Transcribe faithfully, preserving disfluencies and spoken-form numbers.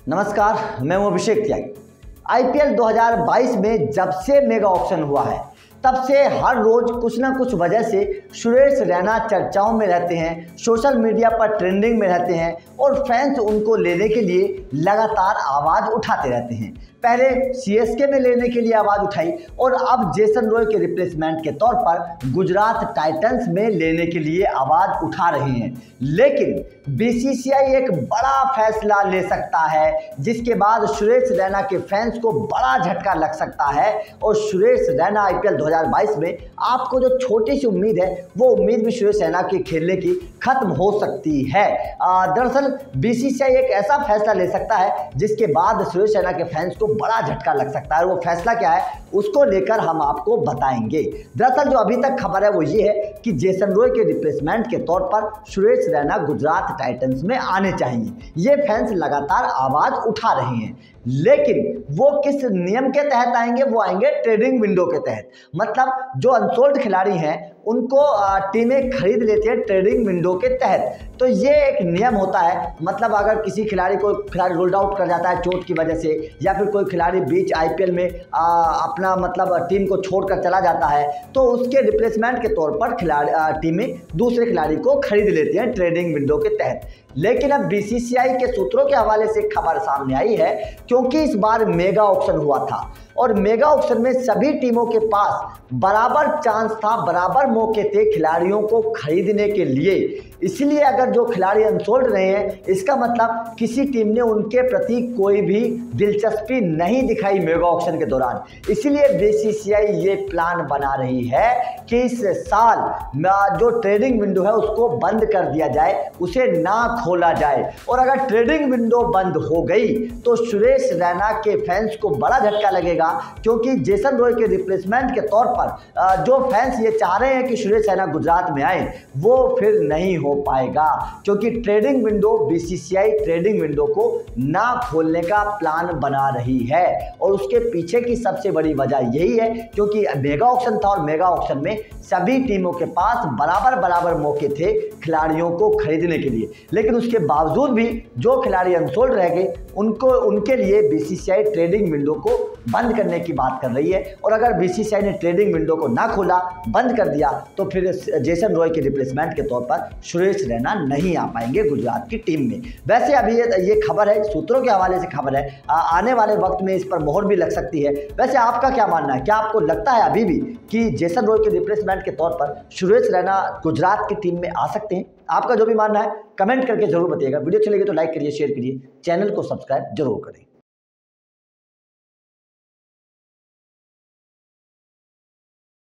नमस्कार, मैं हूं अभिषेक त्यागी। आईपीएल दो हज़ार बाईस में जब से मेगा ऑक्शन हुआ है तब से हर रोज कुछ ना कुछ वजह से सुरेश रैना चर्चाओं में रहते हैं, सोशल मीडिया पर ट्रेंडिंग में रहते हैं और फैंस उनको लेने के लिए लगातार आवाज़ उठाते रहते हैं। पहले सीएसके में लेने के लिए आवाज़ उठाई और अब जेसन रॉय के रिप्लेसमेंट के तौर पर गुजरात टाइटंस में लेने के लिए आवाज़ उठा रहे हैं। लेकिन बीसीसीआई एक बड़ा फैसला ले सकता है जिसके बाद सुरेश रैना के फैंस को बड़ा झटका लग सकता है और सुरेश रैना आईपीएल दो हज़ार बाईस में आपको जो छोटी सी उम्मीद है वो उम्मीद भी सुरेश रैना के खेलने की खत्म हो सकती है। दरअसल बीसीसीआई एक ऐसा फैसला ले सकता है जिसके बाद सुरेश रैना के फैंस को बड़ा झटका लग सकता है और वो फैसला क्या है उसको लेकर हम आपको बताएंगे। दरअसल जो अभी तक खबर है वो ये है कि जेसन रॉय के रिप्लेसमेंट के तौर पर सुरेश रैना गुजरात टाइटंस में आने चाहिए। ये फैंस लगातार आवाज उठा रहे हैं, लेकिन वो किस नियम के तहत आएंगे? वो आएंगे ट्रेडिंग विंडो के तहत। मतलब जो अनसोल्ड खिलाड़ी हैं उनको टीमें खरीद लेती है ट्रेडिंग विंडो के तहत। तो ये एक नियम होता है। मतलब अगर किसी खिलाड़ी को खिलाड़ी रोल्ड आउट कर जाता है चोट की वजह से, या फिर कोई खिलाड़ी बीच आईपीएल में आ, अपना मतलब टीम को छोड़कर चला जाता है, तो उसके रिप्लेसमेंट के तौर पर खिलाड़ी टीमें दूसरे खिलाड़ी को खरीद लेती हैं ट्रेडिंग विंडो के तहत। लेकिन अब बीसीसीआई के सूत्रों के हवाले से खबर सामने आई है क्योंकि इस बार मेगा ऑक्शन हुआ था और मेगा ऑक्शन में सभी टीमों के पास बराबर चांस था, बराबर मौके थे खिलाड़ियों को खरीदने के लिए। इसलिए अगर जो खिलाड़ी अनसोल्ड रहे हैं इसका मतलब किसी टीम ने उनके प्रति कोई भी दिलचस्पी नहीं दिखाई मेगा ऑक्शन के दौरान। इसलिए बीसीसीआई ये प्लान बना रही है कि इस साल जो ट्रेडिंग विंडो है उसको बंद कर दिया जाए, उसे ना खोला जाए। और अगर ट्रेडिंग विंडो बंद हो गई तो सुरेश रैना के फैंस को बड़ा झटका लगेगा क्योंकि जेसन रॉय के रिप्लेसमेंट के तौर पर जो फैंस ये चाह रहे हैं कि सुरेश रैना गुजरात में आए वो फिर नहीं हो पाएगा, क्योंकि trading window BCCI trading window को ना खोलने का प्लान बना रही है। और उसके पीछे की सबसे बड़ी वजह यही है क्योंकि मेगा ऑक्शन था और मेगा ऑक्शन में सभी टीमों के पास बराबर बराबर मौके थे खिलाड़ियों को खरीदने के लिए। लेकिन उसके बावजूद भी जो खिलाड़ी अनसोल्ड रह गए उनको उनके लिए बीसीसीआई ट्रेडिंग विंडो को बंद करने की बात कर रही है। और अगर बीसीसीआई ने ट्रेडिंग विंडो को ना खोला, बंद कर दिया, तो फिर जेसन रॉय के रिप्लेसमेंट के तौर पर सुरेश रैना नहीं आ पाएंगे गुजरात की टीम में। वैसे अभी ये, ये खबर है, सूत्रों के हवाले से खबर है, आ, आने वाले वक्त में इस पर मोहर भी लग सकती है। वैसे आपका क्या मानना है? क्या आपको लगता है अभी भी कि जेसन रॉय के रिप्लेसमेंट के तौर पर सुरेश रैना गुजरात की टीम में आ सकते हैं? आपका जो भी मानना है कमेंट करके जरूर बताइएगा। वीडियो अच्छी लगी तो लाइक करिए, शेयर करिए, चैनल को सब्सक्राइब जरूर करें।